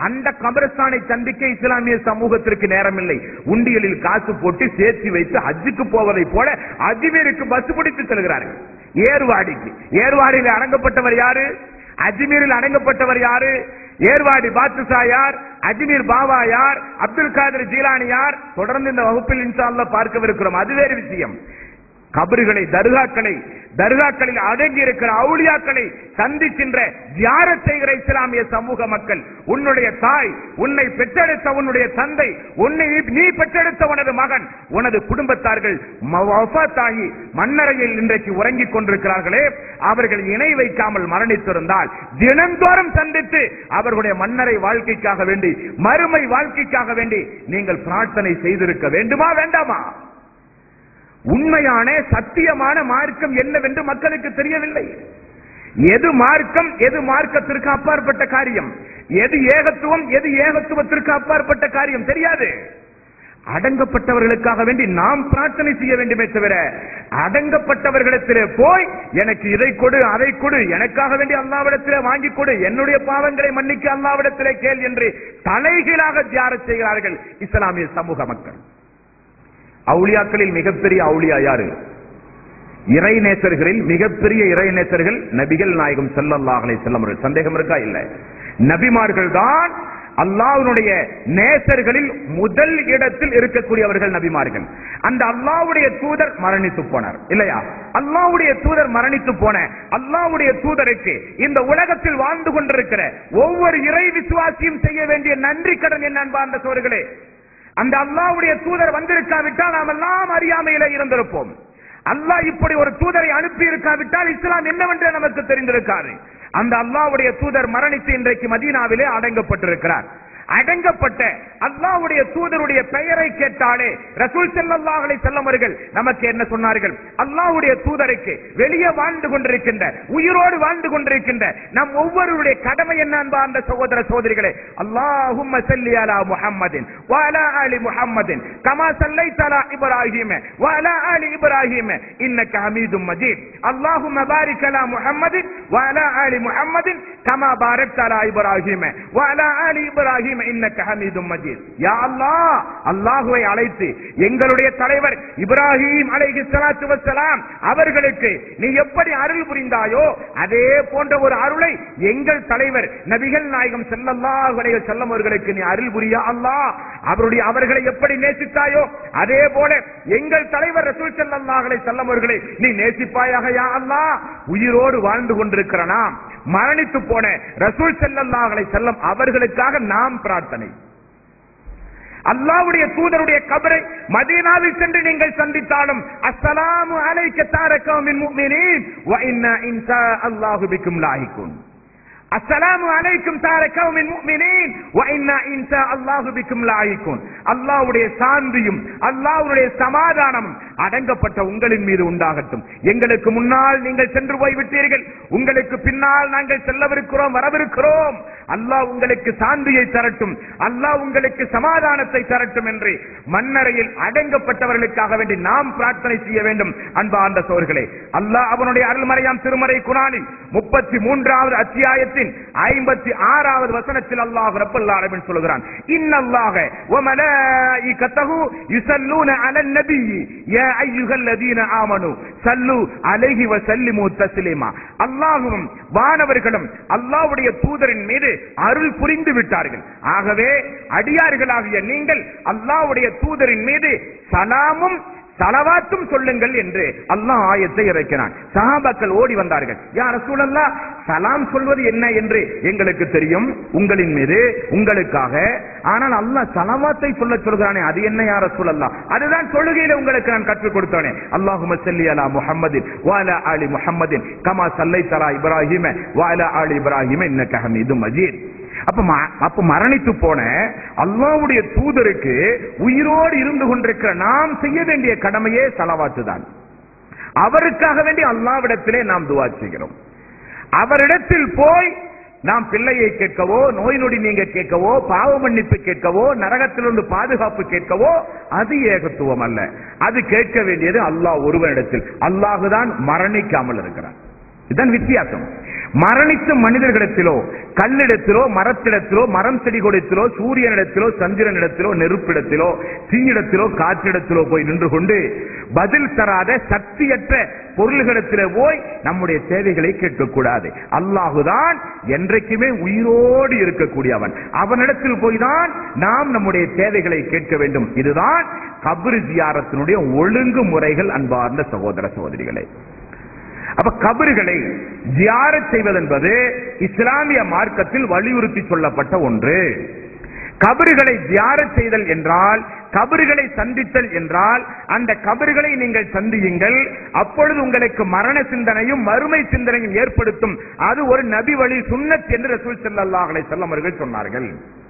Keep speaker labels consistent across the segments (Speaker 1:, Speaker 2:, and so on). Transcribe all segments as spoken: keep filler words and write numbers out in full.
Speaker 1: அந்த கபரஸ்தானை சந்திக்க இஸ்லாமிய சமூகத்திற்கு நேரமில்லை. உண்டியலில் காசு போட்டு சேர்த்து வைத்து ஹஜ்ஜுக்கு போவதை போல அஜ்மீருக்கு பஸ் பிடித்து செல்கிறார்கள். ஏர்வாடிக்கு ஏர்வாடியில் அடங்கப்பட்டவர் யாரு? அஜ்மீரில் அடங்கப்பட்டவர் யாரு? ஏர்வாடி பாத்துஷா யார்? அஜ்மீர் பாபா யார்? அப்துல் காதர் ஜீலானி யார்? தொடர்ந்து இந்த வகுப்பில் இன்ஷா அல்லாஹ் பார்க்கவிருக்கிறோம். அது வேறு விஷயம். கபறுகளை, தர்காக்களை, தர்காக்களில் அடங்கி இருக்கிற அவுலியாக்களை சந்திக்கின்ற ஜியாரத் செய்கிற இஸ்லாமிய சமூக மக்கள், உன்னுடைய தாய், உன்னை பெற்றெடுத்த உன்னுடைய தந்தை, உன்னை நீ பெற்றெடுத்த உனது மகன், உனது குடும்பத்தார்கள் வஃபாத்தாகி மண்ணறையில் இன்றைக்கு உறங்கிக் கொண்டிருக்கிறார்களே, அவர்கள் இணை வைக்காமல் மரணித்திருந்தால் தினந்தோறும் சந்தித்து அவர்களுடைய மண்ணறை வாழ்க்கைக்காக வேண்டி, மறுமை வாழ்க்கைக்காக வேண்டி நீங்கள் பிரார்த்தனை செய்திருக்க வேண்டுமா வேண்டாமா? உண்மையான சத்தியமான மார்க்கம் என்னவென்று மக்களுக்கு தெரியவில்லை. எது மார்க்கம், எது மார்க்கத்திற்கு அப்பாற்பட்ட காரியம், எது ஏகத்துவம், எது ஏகத்துவத்திற்கு அப்பாற்பட்ட காரியம் தெரியாது. அடங்கப்பட்டவர்களுக்காக வேண்டி நாம் பிரார்த்தனை செய்ய வேண்டுமே தவிர, அடங்கப்பட்டவர்களிடத்திலே போய் எனக்கு இதை கொடு, அதை கொடு, எனக்காக வேண்டி அல்லாஹ்விடத்திலே வாங்கி கொடு, என்னுடைய பாவங்களை மன்னிக்க அல்லாஹ்விடத்திலே கேள் என்று தலைகீழாக தியானம் செய்கிறார்கள் இஸ்லாமிய சமூக மக்கள். அவுலியாக்களில் மிகப்பெரிய அவுலியா யாரு? இறைநேசர்களில் மிகப்பெரிய இறைநேசர்கள் நபிகள் நாயகம் ஸல்லல்லாஹு அலைஹி வஸல்லம். சந்தேகம் இருக்கா? இல்ல. நபிமார்கள் தான் அல்லாஹ்வுடைய நேசர்களில் முதல் இடத்தில் இருக்கக்கூடியவர்கள் நபிமார்கள். அந்த அல்லாஹ்வுடைய தூதர் மரணித்து போனார் இல்லையா? அல்லாஹ்வுடைய தூதர் மரணித்து போன அல்லாஹ்வுடைய தூதருக்கு இந்த உலகத்தில் வாழ்ந்து கொண்டிருக்கிற ஒவ்வொரு இறை விசுவாசியும் செய்ய வேண்டிய நன்றி கடன் என்ன அன்பார்ந்த சோர்களே? அந்த அல்லாஹ்வுடைய தூதர் வந்திருக்காவிட்டால் நாம் எல்லாம் அறியாமையிலே இருந்திருப்போம். அல்லாஹ் இப்படி ஒரு தூதரை அனுப்பி இருக்காவிட்டால் இஸ்லாம் என்னவென்று நமக்கு தெரிந்திருக்காது. அந்த அல்லாஹ்வுடைய தூதர் மரணித்து இன்றைக்கு மதீனாவிலே அடங்கப்பட்டிருக்கிறார். அடங்கப்பட்ட அல்லாஹ்வுடைய தூதருடைய பெயரை கேட்டாலே ரசூல் ஸல்லல்லாஹு அலைஹி வஸல்லம் அவர்கள் நமக்கு என்ன சொன்னார்கள்? அல்லாஹ்வுடைய தூதருக்கு வெளியே வாழ்ந்து கொண்டிருக்கின்ற, உயிரோடு வாழ்ந்து கொண்டிருக்கின்ற நம் ஒவ்வொருவருடைய கடமை என்ன அன்பார்ந்த சகோதர சகோதரிகளே? அல்லாஹும்ம ஸல்லி அலா முஹம்மதின் வ அலா ஆலி முஹம்மதின் கமா ஸல்லைத அலா இப்ராஹீம வ அலா ஆலி இப்ராஹீம இன்னக ஹமீதும் மஜீத். அல்லாஹும்ம பாரிக் அலா முஹம்மதின் வ அலா ஆலி முஹம்மதின் கமா பாரக்த அலா இப்ராஹீம வ அலா ஆலி இப்ராஹீம இன்னக ஹமீதும் மஜீத். யா அல்லாஹ், அல்லாஹ்வை அழைத்து எங்களுடைய தலைவர் இப்ராஹிம் அலைஹிஸ்ஸலாத்து வஸ்ஸலாம் அவர்களுக்கு நீ எப்படி அருள் புரிந்தாயோ அதே போன்ற ஒரு அருளை எங்கள் தலைவர் நபிகள் நாயகம் ஸல்லல்லாஹு அலைஹி வஸல்லம் அவர்களுக்கு நீ அருள் புரியா அல்லாஹ். அவருடைய அவர்களை எப்படி நேசித்தாயோ அதே போல எங்கள் தலைவர் ரசூல் ஸல்லல்லாஹு அலைஹி வஸல்லம் அவர்களை நீ நேசிப்பாயாக யா அல்லாஹ். உயிரோடு வாழ்ந்து கொண்டிருக்கிற நாம், மரணித்து போன ரசூல் ஸல்லல்லாஹு அலைஹி வஸல்லம் அவர்களுக்காக நாம் பிரார்த்தனை. அல்லாஹ்வுடைய தூதருடைய கபரை மதீனாவில் சென்று நீங்கள் சந்தித்தாலும் அஸ்ஸலாமு அலைக்க தாரக மின் முஃமினீன் வ இன்னா இன்ஷா அல்லாஹு பிக்கும் லாஹிகூன். அஸ்ஸலாமு அலைக்கும் தாரக மின் முஃமினீன் வ இன்னா இன்ஷா அல்லாஹு பிக்கும் லாஹிகூன். அல்லாஹ்வுடைய சாந்தியும் அல்லாஹ்வுடைய சமாதானமும் அடங்கப்பட்ட உங்களின் மீது உண்டாகட்டும். எங்களுக்கு முன்னால் நீங்கள் சென்று போய்விட்டீர்கள், உங்களுக்கு பின்னால் நாங்கள் செல்லவிருக்கிறோம், வரவிருக்கிறோம். அல்லாஹ் உங்களுக்கு சாந்தியை தரட்டும், அல்லாஹ் உங்களுக்கு சமாதானத்தை தரட்டும் என்று மண்ணறையில் அடங்கப்பட்டவர்களுக்காக வேண்டி நாம் பிரார்த்தனை செய்ய வேண்டும். அன்பார்ந்த சோர்களே, அல்லாஹ் அவனுடைய அருள்மறையாம் திருமறை குர்ஆனில் முப்பத்தி மூன்றாவது அத்தியாயத்தில் ஐம்பத்தி ஆறாவது வசனத்தில் அல்லாஹ் ரப்பல் ஆலமீன் சொல்கிறான், இன்னல்லாஹ வ மலாயிகத்தஹு யுஸல்லூன அலன் நபியி யா அய்யுஹல்லதீன ஆமனு ஸல்லு அலைஹி வ ஸல்லிமு தஸ்லீமா. அல்லாஹ்வும் வானவர்களும் அல்லாஹ்வுடைய தூதரின் மீது அருள் புரிந்து விட்டார்கள். ஆகவே அடியார்களாகிய நீங்கள் அல்லாஹ்வுடைய தூதரின் மீது சலாமும் சலவாத்தும் சொல்லுங்கள் என்று அல்லாஹ் ஆயத்தை இறக்கினான். சஹாபாக்கள் ஓடி வந்தார்கள், யா ரசூலல்லாஹ், சலாம் சொல்வது என்ன என்று எங்களுக்கு தெரியும் உங்களின் மீது உங்களுக்காக, ஆனால் அல்லாஹ் சலவாத்தை சொல்ல சொல்கிறானே அது என்ன யா ரசூலல்லாஹ்? அதுதான் தொழுகையில உங்களுக்கு நான் கற்றுக் கொடுத்தேனே, அல்லாஹும்ம ஸல்லி அலா முஹம்மதின் வ அலா ஆலி முஹம்மதின் கமா ஸல்லைத அலா இப்ராஹீம வ அலா ஆலி இப்ராஹீம இன்னக ஹமீதும் மஜீத். அப்ப அப்ப மரணித்து போன அல்லாஹ்வுடைய தூதருக்கு உயிரோடு இருந்து கொண்டிருக்கிற நாம் செய்ய வேண்டிய கடமையே ஸலவாத்து தான். அவருக்காக வேண்டி அல்லாஹ்விடத்திலே நாம் துஆ செய்கிறோம். அவரிடத்தில் போய் நாம் பிள்ளையை கேட்கவோ, நோய் நொடி நீங்க கேட்கவோ, பாவ மன்னிப்பு கேட்கவோ, நரகத்திலிருந்து பாதுகாப்பு கேட்கவோ அது ஏகத்துவம் அல்ல. அது கேட்க வேண்டியது அல்லாஹ் ஒருவனிடத்தில். அல்லாஹ் தான் மரணிக்காமல் இருக்கிறான். இதுதான் வித்தியாசம். மரணித்த மனிதர்களிடத்திலோ கல்லிடத்திலோ மரத்திடத்திலோ மரம் செடி கொடுத்திலோ சூரியனிடத்திலோ சந்திரனிடத்திலோ நெருப்பிடத்திலோ தீயிடத்திலோ காற்றிடத்திலோ போய் நின்று கொண்டு பதில் தராத சக்தியற்ற பொருள்களிடத்திலே போய் நம்முடைய தேவைகளை கேட்கக்கூடாது. அல்லாஹுதான் என்றைக்குமே உயிரோடு இருக்கக்கூடியவன். அவனிடத்தில் போய் தான் நாம் நம்முடைய தேவைகளை கேட்க வேண்டும். இதுதான் கபர் ஜியாரத்தினுடைய ஒழுங்குமுறைகள். அன்பார்ந்த சகோதர சகோதரிகளே, அப்ப கபறுகளை ஜியாரத் செய்வது என்பது இஸ்லாமிய மார்க்கத்தில் வலியுறுத்தி சொல்லப்பட்ட ஒன்று. கபறுகளை ஜியாரத் செய்தல் என்றால், கபறுகளை சந்தித்தல் என்றால், அந்த கபறுகளை நீங்கள் சந்தியுங்கள். அப்பொழுது உங்களுக்கு மரண சிந்தனையும் மறுமை சிந்தனையும் ஏற்படுத்தும். அது ஒரு நபி வழி சுன்னத் என்று ரசூல் ஸல்லல்லாஹு அலைஹி வஸல்லம் அவர்கள் சொன்னார்கள்.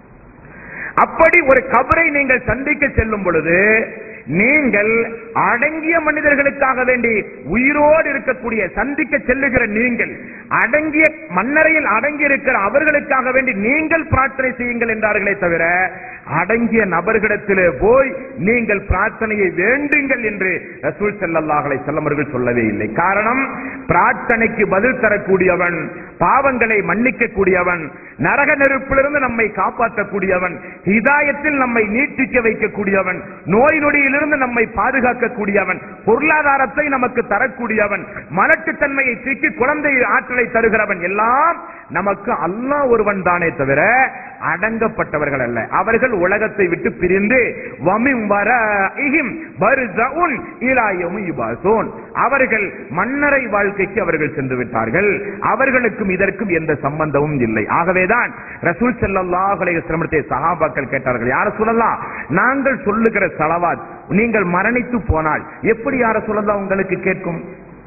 Speaker 1: அப்படி ஒரு கபரை நீங்கள் சந்திக்க செல்லும் பொழுது நீங்கள் அடங்கிய மனிதர்களுக்காக வேண்டி உயிரோடு இருக்கக்கூடிய சந்திக்க செல்லுகிற நீங்கள் அடங்கிய மன்னரையில் அடங்கி இருக்கிற அவர்களுக்காக வேண்டி நீங்கள் பிரார்த்தனை செய்யுங்கள் என்றார்களே தவிர அடங்கிய நபர்களிடத்திலே போய் நீங்கள் பிரார்த்தனையை வேண்டுங்கள் என்று ரசூல் ஸல்லல்லாஹு அலைஹி வஸல்லம் அவர்கள் சொல்லவே இல்லை. காரணம், பிரார்த்தனைக்கு பதில் தரக்கூடியவன், பாவங்களை மன்னிக்க கூடியவன், நரக நெருப்பிலிருந்து நம்மை காப்பாற்றக்கூடியவன், ஹிதாயத்தில் நம்மை நீட்டிக்க வைக்கக்கூடியவன், நோய் நொடியிலிருந்து நம்மை பாதுகாக்கக்கூடியவன், பொருளாதாரத்தை நமக்கு தரக்கூடியவன், மலட்டுத்தன்மையை தீக்கி குழந்தை ஆற்றலை தருகிறவன், எல்லாம் நமக்கு அல்லாஹ் ஒருவன் தானே தவிர அடங்கப்பட்டவர்கள் அல்ல. அவர்கள் உலகத்தை விட்டு பிரிந்து வமின் வரஇஹிம் பர்ஸஉன் இலா யௌமி யுபாஸூன், அவர்கள் மன்னரை வாழ்க்கைக்கு அவர்கள் சென்று விட்டார்கள். அவர்களுக்கும் இதற்கும் எந்த சம்பந்தமும் இல்லை. ஆகவேதான் ரசூல் ஸல்லல்லாஹு அலைஹி வஸல்லம் சஹாபாக்கள் கேட்டார்கள், யார சொல்லலாம், நாங்கள் சொல்லுகிற ஸலவாத் நீங்கள் மரணித்து போனால் எப்படி யார சொல்லலாம் உங்களுக்கு கேட்கும்?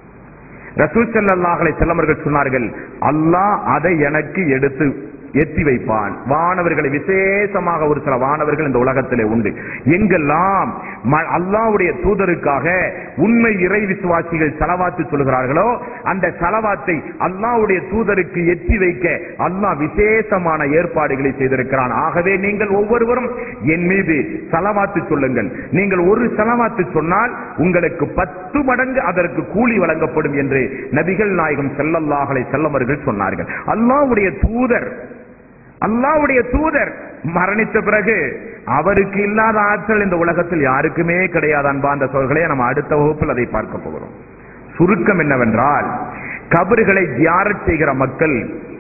Speaker 1: ரசூல் ஸல்லல்லாஹு அலைஹி வஸல்லம் அவர்கள் சொன்னார்கள், அல்லாஹ் அதை எனக்கு எடுத்து எத்தி வைப்பான். வானவர்களை விசேஷமாக ஒரு சில வானவர்கள் இந்த உலகத்திலே உண்டு. எங்கெல்லாம் அல்லாஹ்வுடைய தூதருக்காக உண்மை இறை விசுவாசிகள் ஸலவாத்து சொல்கிறார்களோ அந்த ஸலவாத்தை அல்லாஹ்வுடைய தூதருக்கு எத்தி வைக்க அல்லாஹ் விசேஷமான ஏற்பாடுகளை செய்திருக்கிறான். ஆகவே நீங்கள் ஒவ்வொருவரும் என் மீது ஸலவாத்து சொல்லுங்கள். நீங்கள் ஒரு ஸலவாத்து சொன்னால் உங்களுக்கு பத்து மடங்கு அதற்கு கூலி வழங்கப்படும் என்று நபிகள் நாயகம் ஸல்லல்லாஹு அலைஹி வஸல்லம் அவர்கள் சொன்னார்கள். அல்லாஹ்வுடைய தூதர் அல்லாஹ்வுடைய தூதர் மரணித்த பிறகு அவருக்கு இல்லாத ஆற்றல் இந்த உலகத்தில் யாருக்குமே கிடையாது. அன்பார்ந்த சகோதரர்களே, நம்ம அடுத்த வகுப்பில் அதை பார்க்க போகிறோம். சுருக்கம் என்னவென்றால், கபறுகளை ஜியாரத் செய்கிற மக்கள்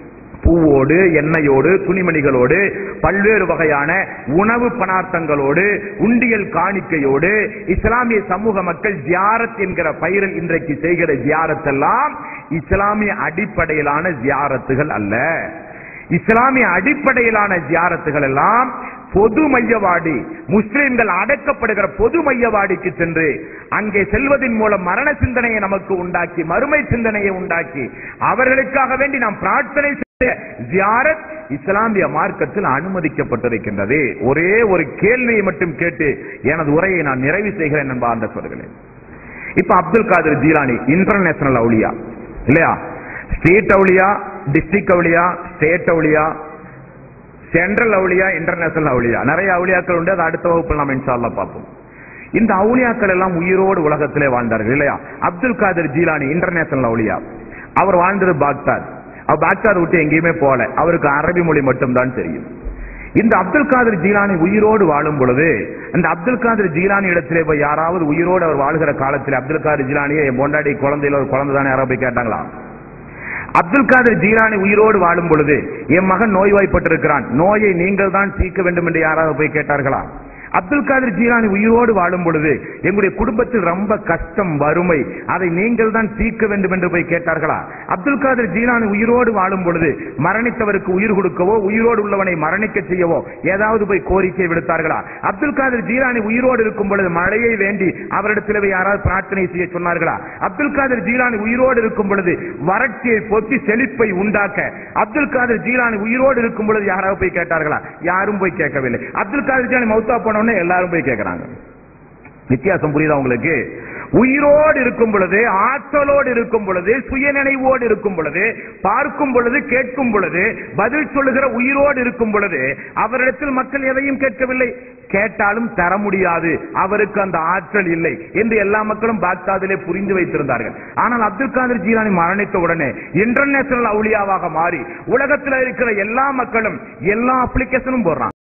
Speaker 1: பூவோடு, எண்ணெயோடு, துணிமணிகளோடு, பல்வேறு வகையான உணவு பதார்த்தங்களோடு, உண்டியல் காணிக்கையோடு இஸ்லாமிய சமூக மக்கள் ஜியாரத் என்கிற பெயரில் இன்றைக்கு செய்கிற ஜியாரத் எல்லாம் இஸ்லாமிய அடிப்படையிலான ஜியாரத்துகள் அல்ல. இஸ்லாமிய அடிப்படையிலான ஜியாரத்துகள் எல்லாம் பொது மையவாடி, முஸ்லிம்கள் அடக்கப்படுகிற பொது மையவாடிக்கு சென்று அங்கே செல்வதன் மூலம் மரண சிந்தனையை நமக்கு உண்டாக்கி, மறுமை சிந்தனையை உண்டாக்கி, அவர்களுக்காக வேண்டி நாம் பிரார்த்தனை செய்ய ஜியாரத் இஸ்லாமிய மார்க்கத்தில் அனுமதிக்கப்பட்டிருக்கின்றது. ஒரே ஒரு கேள்வியை மட்டும் கேட்டு எனது உரையை நான் நிறைவு செய்கிறேன் என்பார்ந்த சொல்கிறேன். இப்ப அப்துல் காதர் ஜீலானி இன்டர்நேஷனல் அவுலியா இல்லையா? ஸ்டேட் அவுலியா, டிஸ்ட்ரிக்ட் அவுலியா, ஸ்டேட் அவுலியா, சென்ட்ரல் அவுலியா, இன்டர்நேஷனல் அவுலியா, நிறைய அவுலியாக்கள் உண்டு. அது அடுத்த வகுப்பில் நாம் இன்ஷா அல்லாஹ் பார்ப்போம். இந்த அவுலியாக்கள் எல்லாம் உயிரோடு உலகத்திலே வாழ்ந்தார்கள் இல்லையா? அப்துல் காதர் ஜீலானி இன்டர்நேஷனல் அவுலியா, அவர் வாழ்ந்தது பாக்தாத். அவர் பாக்தாத் விட்டு எங்கேயுமே போல, அவருக்கு அரபி மொழி மட்டும்தான் தெரியும். இந்த அப்துல் காதர் ஜீலானி உயிரோடு வாழும் பொழுது அந்த அப்துல் காதர் ஜீலானி இடத்திலே போய் யாராவது உயிரோடு அவர் வாழ்கிற காலத்தில் அப்துல் காதர் ஜீலானியை என் பொண்டாடி குழந்தையில ஒரு குழந்தை தானே யாராவது போய் கேட்டாங்களா? அப்துல் காதர் ஜீலானி உயிரோடு வாழும் பொழுது என் மகன் நோய்வாய்ப்பட்டிருக்கிறான், நோயை நீங்கள் தான் தீர்க்க வேண்டும் என்று யாராவது போய் கேட்டார்களா? அப்துல் காதர் ஜீலானி உயிரோடு வாழும் பொழுது எங்களுடைய குடும்பத்தில் ரொம்ப கஷ்டம், வறுமை, அதை நீங்கள் தான் தீர்க்க வேண்டும் என்று போய் கேட்டார்களா? அப்துல் காதர் ஜீலானி உயிரோடு வாழும் பொழுது மரணித்தவருக்கு உயிர் கொடுக்கவோ, உயிரோடு உள்ளவனை மரணிக்க செய்யவோ ஏதாவது போய் கோரிக்கை விடுத்தார்களா? அப்துல் காதர் ஜீலானி உயிரோடு இருக்கும் பொழுது மழையை வேண்டி அவரிடத்தில் யாராவது பிரார்த்தனை செய்ய சொன்னார்களா? அப்துல் காதர் ஜீலானி உயிரோடு இருக்கும் பொழுது வறட்சியை போக்கி செழிப்பை உண்டாக்க அப்துல் காதர் ஜீலானி உயிரோடு இருக்கும் பொழுது யாராவது போய் கேட்டார்களா? யாரும் போய் கேட்கவில்லை. அப்துல் காதர் ஜீலானி மௌத்தா போன எல்லாரும் போய் கேட்கிறாங்க. வித்தியாசம் புரியுதா உங்களுக்கு? உயிரோடு இருக்கும் பொழுது, ஆற்றலோடு இருக்கும் பொழுது, சுயநினைவோடு இருக்கும் பொழுது, பார்க்கும் பொழுது, கேட்கும் பொழுது, பதில் சொல்லுகிற உயிரோடு இருக்கும் பொழுது அவரிடத்தில் மக்கள் எதையும் கேட்கவில்லை. கேட்டாலும் தர முடியாது, அவருக்கு அந்த ஆற்றல் இல்லை என்று எல்லா மக்களும் பாக்தாதிலே புரிந்து வைத்திருந்தார்கள். ஆனால் அப்துல் காதர் ஜீலானி மரணித்த உடனே இன்டர்நேஷனல் அவுலியாவாக மாறி உலகத்தில் இருக்கிற எல்லா மக்களும் எல்லா அப்ளிகேஷனும் போடுறாங்க.